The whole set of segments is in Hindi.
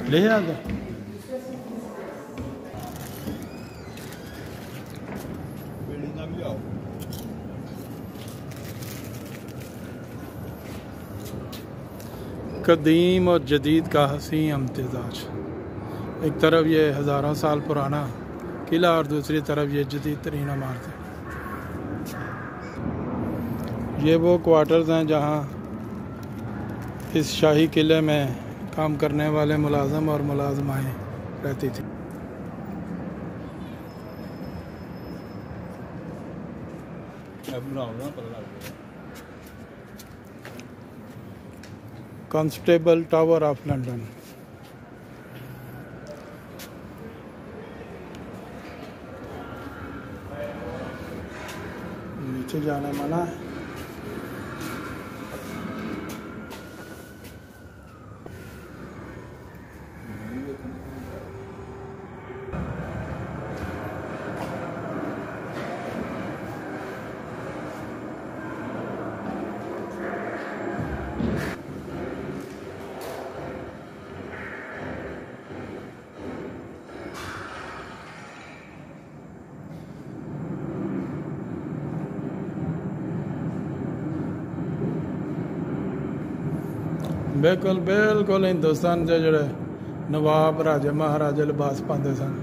ले आगे कदीम और जदीद का हसीन अम्तजाज। एक तरफ ये हज़ारों साल पुराना किला और दूसरी तरफ ये जदीद तरीन इमारतें। ये वो क्वार्टर्स हैं जहाँ इस शाही किले में काम करने वाले मुलाजम और मुलाजमाएँ रहती थी। Constable tower of London. नीचे जाना मना है। बिल्कुल बिल्कुल हिंदुस्तान के जोड़े नवाब राजे महाराजे लिबास पाते सन।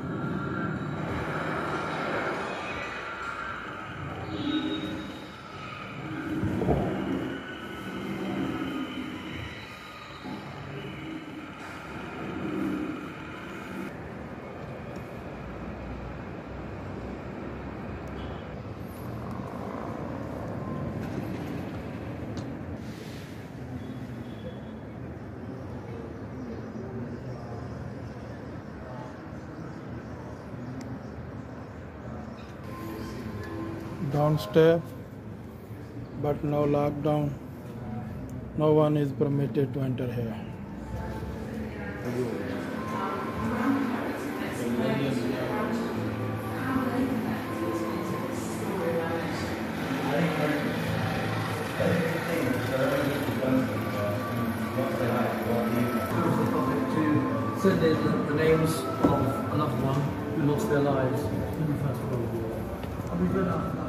Downstairs, but no lockdown. No one is permitted to enter here. Send in the names of a loved one who lost their lives in the First World War.